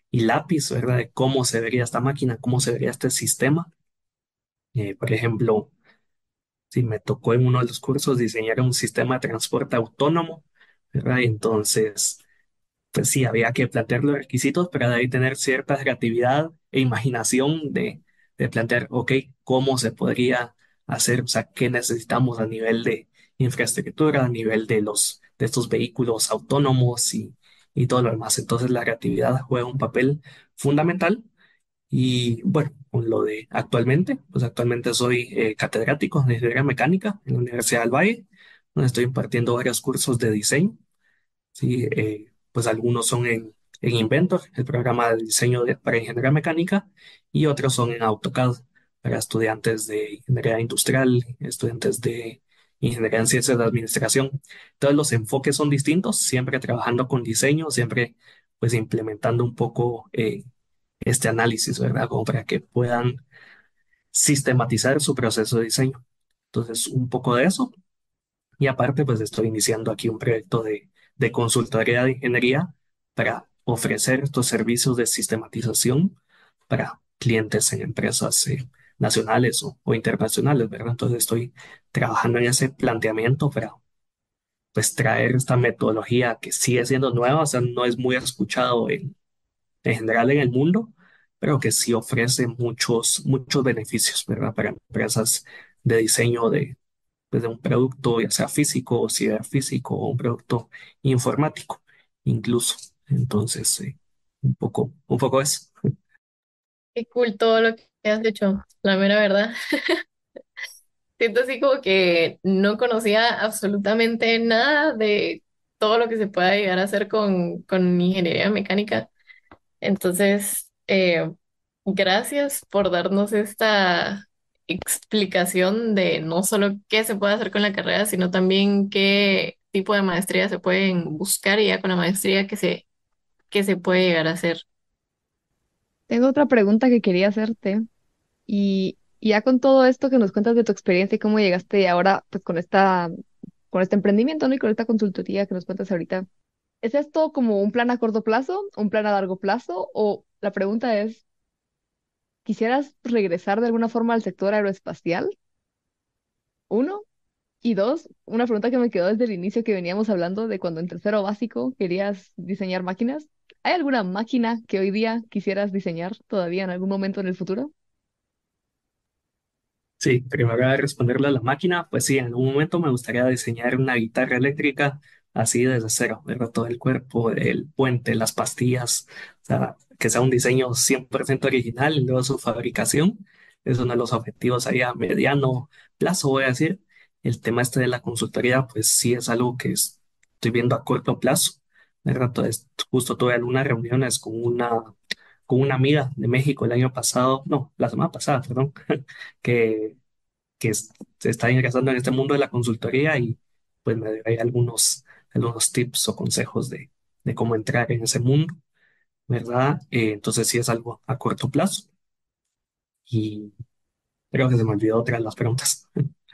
y lápiz, ¿verdad? De cómo se vería esta máquina, cómo se vería este sistema. Eh, por ejemplo, si me tocó en uno de los cursos diseñar un sistema de transporte autónomo, ¿verdad? Y entonces pues sí, había que plantear los requisitos, pero de ahí tener cierta creatividad e imaginación de, de plantear, ok, cómo se podría hacer, o sea, qué necesitamos a nivel de infraestructura, a nivel de los, de estos vehículos autónomos y, y todo lo demás. Entonces la creatividad juega un papel fundamental y bueno, con lo de actualmente, pues actualmente soy eh, catedrático de ingeniería mecánica en la Universidad del Valle, donde estoy impartiendo varios cursos de diseño. Sí, eh, pues algunos son en, en Inventor, el programa de diseño de- para ingeniería mecánica, y otros son en AutoCAD para estudiantes de ingeniería industrial, estudiantes de ingeniería en ciencias de administración. Todos los enfoques son distintos, siempre trabajando con diseño, siempre pues implementando un poco eh, este análisis, ¿verdad? Como para que puedan sistematizar su proceso de diseño. Entonces, un poco de eso. Y aparte, pues estoy iniciando aquí un proyecto de, de consultoría de ingeniería para ofrecer estos servicios de sistematización para clientes en empresas eh, nacionales o, o internacionales, ¿verdad? Entonces estoy trabajando en ese planteamiento para pues traer esta metodología que sigue siendo nueva, o sea, no es muy escuchado en, en general en el mundo, pero que sí ofrece muchos, muchos beneficios, ¿verdad? Para empresas de diseño de pues, de un producto, ya sea físico o ciberfísico o un producto informático, incluso. Entonces, eh, un poco, un poco eso. Qué cool todo lo que has hecho, la mera verdad. Siento así como que no conocía absolutamente nada de todo lo que se pueda llegar a hacer con, con ingeniería mecánica. Entonces, eh, gracias por darnos esta explicación de no solo qué se puede hacer con la carrera, sino también qué tipo de maestría se pueden buscar y ya con la maestría que se, que se puede llegar a hacer. Tengo otra pregunta que quería hacerte y, y ya con todo esto que nos cuentas de tu experiencia y cómo llegaste ahora pues con esta, con este emprendimiento, ¿no? Y con esta consultoría que nos cuentas ahorita. ¿Es esto como un plan a corto plazo, un plan a largo plazo? O la pregunta es, ¿quisieras regresar de alguna forma al sector aeroespacial? Uno. Y dos, una pregunta que me quedó desde el inicio que veníamos hablando de cuando en tercero básico querías diseñar máquinas. ¿Hay alguna máquina que hoy día quisieras diseñar todavía en algún momento en el futuro? Sí, primero voy a responderle a la máquina. Pues sí, en algún momento me gustaría diseñar una guitarra eléctrica así desde cero, ¿verdad? Todo el cuerpo, el puente, las pastillas, o sea, que sea un diseño cien por ciento original y luego su fabricación. Es uno de los objetivos ahí a mediano plazo, voy a decir. El tema este de la consultoría, pues sí es algo que es- estoy viendo a corto plazo, ¿verdad? Entonces, justo tuve algunas reuniones con una, con una amiga de México el año pasado, no, la semana pasada, perdón, que que es- se está ingresando en este mundo de la consultoría y pues me dio ahí algunos, algunos tips o consejos de, de cómo entrar en ese mundo, ¿verdad? Eh, entonces sí es algo a corto plazo y creo que se me olvidó otra de las preguntas.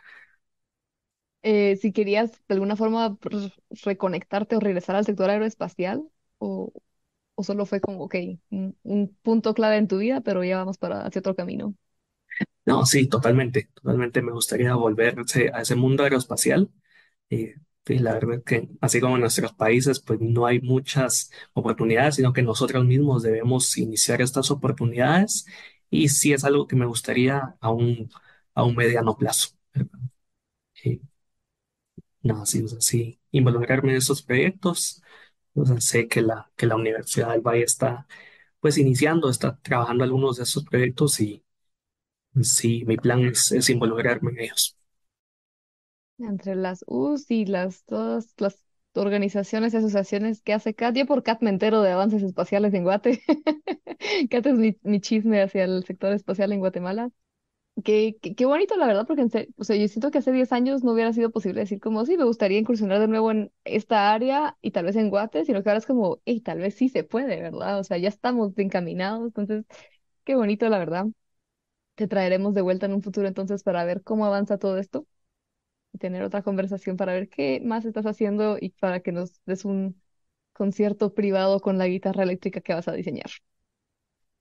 Eh, si querías de alguna forma r- reconectarte o regresar al sector aeroespacial o, o solo fue como, ok, un, un punto clave en tu vida, pero ya vamos para hacia otro camino. No, sí, totalmente, totalmente me gustaría volver a ese, a ese mundo aeroespacial. Eh, pues la verdad es que así como en nuestros países, pues no hay muchas oportunidades, sino que nosotros mismos debemos iniciar estas oportunidades y sí es algo que me gustaría a un, a un mediano plazo, ¿verdad? Eh, no, sí, o sea, sí, involucrarme en estos proyectos. O sea, sé que la, que la Universidad del Valle está pues iniciando, está trabajando algunos de esos proyectos y sí, mi plan es, es involucrarme en ellos. Entre las U S y las todas las organizaciones y asociaciones que hace C A T, yo por C A T me entero de avances espaciales en Guate. C A T es mi, mi chisme hacia el sector espacial en Guatemala. Qué, qué, qué bonito, la verdad, porque en serio, o sea, yo siento que hace diez años no hubiera sido posible decir como, sí, me gustaría incursionar de nuevo en esta área y tal vez en Guate, sino que ahora es como, hey, tal vez sí se puede, ¿verdad? O sea, ya estamos encaminados, entonces, qué bonito, la verdad. Te traeremos de vuelta en un futuro entonces para ver cómo avanza todo esto y tener otra conversación para ver qué más estás haciendo y para que nos des un concierto privado con la guitarra eléctrica que vas a diseñar.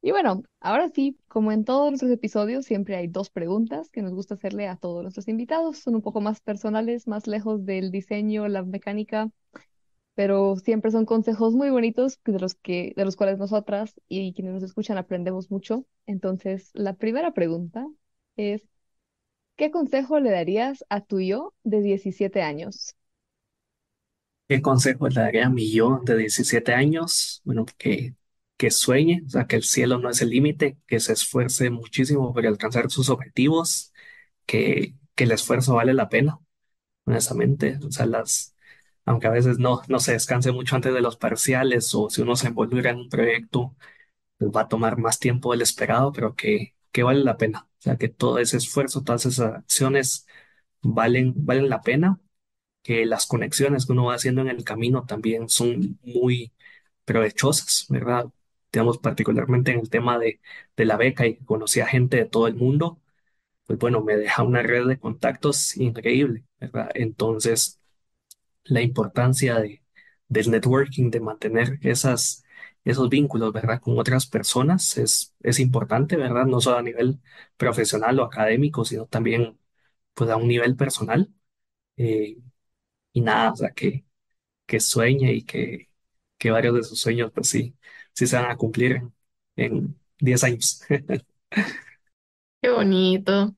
Y bueno, ahora sí, como en todos nuestros episodios, siempre hay dos preguntas que nos gusta hacerle a todos nuestros invitados. Son un poco más personales, más lejos del diseño, la mecánica, pero siempre son consejos muy bonitos de los que, de los cuales nosotras y quienes nos escuchan aprendemos mucho. Entonces, la primera pregunta es, ¿qué consejo le darías a tu yo de diecisiete años? ¿Qué consejo le daría a mi yo de diecisiete años? Bueno, que, que sueñe, o sea, que el cielo no es el límite, que se esfuerce muchísimo por alcanzar sus objetivos, que, que el esfuerzo vale la pena, honestamente. O sea, las, aunque a veces no, no se descanse mucho antes de los parciales o si uno se involucra en un proyecto, pues va a tomar más tiempo del esperado, pero que, que vale la pena. O sea, que todo ese esfuerzo, todas esas acciones valen, valen la pena, que las conexiones que uno va haciendo en el camino también son muy provechosas, ¿verdad? Digamos, particularmente en el tema de, de la beca y que conocí a gente de todo el mundo, pues bueno, me deja una red de contactos increíble, ¿verdad? Entonces, la importancia de, del networking, de mantener esas, esos vínculos, ¿verdad? Con otras personas es, es importante, ¿verdad? No solo a nivel profesional o académico, sino también, pues, a un nivel personal. Eh, y nada, o sea, que, que sueñe y que, que varios de sus sueños, pues sí, sí se van a cumplir en, en diez años. Qué bonito.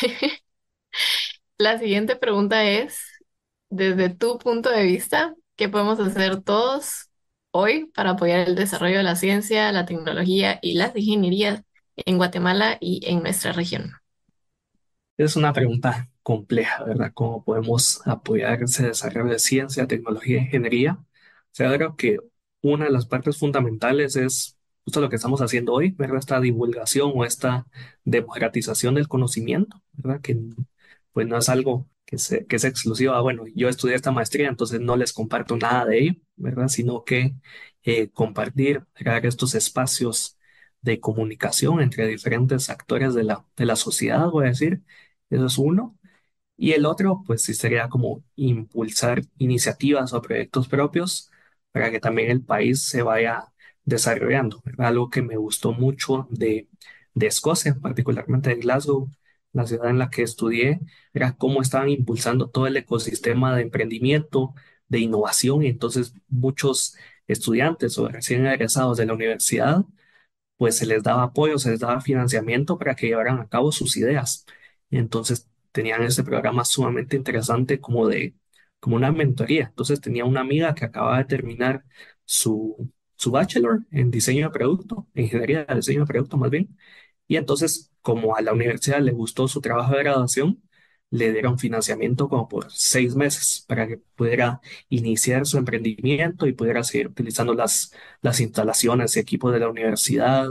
La siguiente pregunta es, desde tu punto de vista, ¿qué podemos hacer todos hoy para apoyar el desarrollo de la ciencia, la tecnología y las ingenierías en Guatemala y en nuestra región? Es una pregunta compleja, ¿verdad? ¿Cómo podemos apoyar ese desarrollo de ciencia, tecnología e ingeniería? O sea, creo que una de las partes fundamentales es justo lo que estamos haciendo hoy, ¿verdad? Esta divulgación o esta democratización del conocimiento, ¿verdad? Que pues no es algo que, se, que es exclusivo. Ah, bueno, yo estudié esta maestría, entonces no les comparto nada de ello, ¿verdad? Sino que eh, compartir, crear estos espacios de comunicación entre diferentes actores de la, de la sociedad, voy a decir. Eso es uno. Y el otro, pues sí sería como impulsar iniciativas o proyectos propios para que también el país se vaya desarrollando, ¿verdad? Algo que me gustó mucho de, de Escocia, particularmente de Glasgow, la ciudad en la que estudié, era cómo estaban impulsando todo el ecosistema de emprendimiento, de innovación, y entonces muchos estudiantes o recién egresados de la universidad pues se les daba apoyo, se les daba financiamiento para que llevaran a cabo sus ideas. Y entonces tenían este programa sumamente interesante como de, como una mentoría. Entonces tenía una amiga que acababa de terminar su, su bachelor en diseño de producto, en ingeniería de diseño de producto más bien. Y entonces, como a la universidad le gustó su trabajo de graduación, le dieron financiamiento como por seis meses para que pudiera iniciar su emprendimiento y pudiera seguir utilizando las, las instalaciones y equipos de la universidad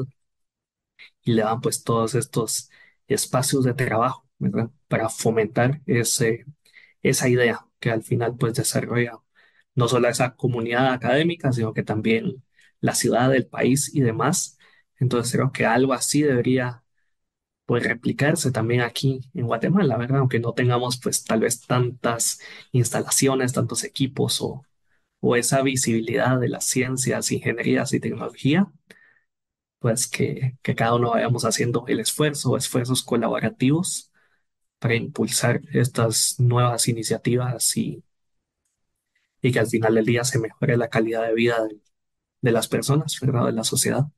y le dan pues todos estos espacios de trabajo, ¿verdad? Para fomentar ese, esa idea que al final pues desarrolla no solo esa comunidad académica, sino que también la ciudad, el país y demás. Entonces creo que algo así debería pues replicarse también aquí en Guatemala, ¿verdad? Aunque no tengamos pues tal vez tantas instalaciones, tantos equipos o, o esa visibilidad de las ciencias, ingenierías y tecnología, pues que, que cada uno vayamos haciendo el esfuerzo o esfuerzos colaborativos para impulsar estas nuevas iniciativas y, y que al final del día se mejore la calidad de vida de, de las personas, ¿verdad? De la sociedad.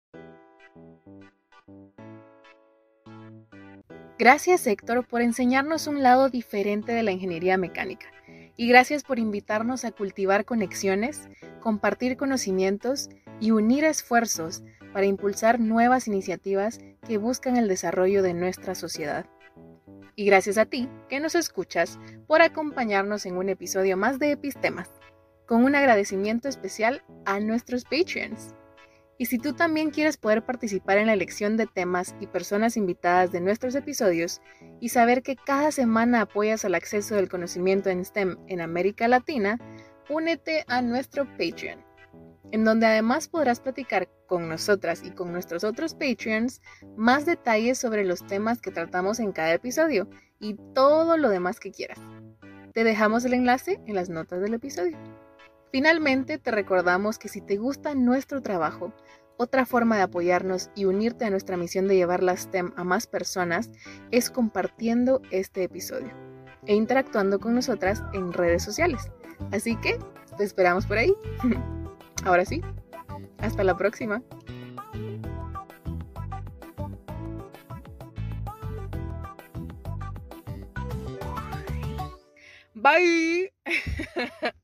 Gracias, Héctor, por enseñarnos un lado diferente de la ingeniería mecánica. Y gracias por invitarnos a cultivar conexiones, compartir conocimientos y unir esfuerzos para impulsar nuevas iniciativas que buscan el desarrollo de nuestra sociedad. Y gracias a ti, que nos escuchas, por acompañarnos en un episodio más de Epistemas, con un agradecimiento especial a nuestros Patreons. Y si tú también quieres poder participar en la elección de temas y personas invitadas de nuestros episodios y saber que cada semana apoyas al acceso del conocimiento en STEM en América Latina, únete a nuestro Patreon, en donde además podrás platicar con nosotras y con nuestros otros Patreons más detalles sobre los temas que tratamos en cada episodio y todo lo demás que quieras. Te dejamos el enlace en las notas del episodio. Finalmente, te recordamos que si te gusta nuestro trabajo, Otra forma de apoyarnos y unirte a nuestra misión de llevar la STEM a más personas es compartiendo este episodio e interactuando con nosotras en redes sociales. Así que te esperamos por ahí. Ahora sí, hasta la próxima. Bye.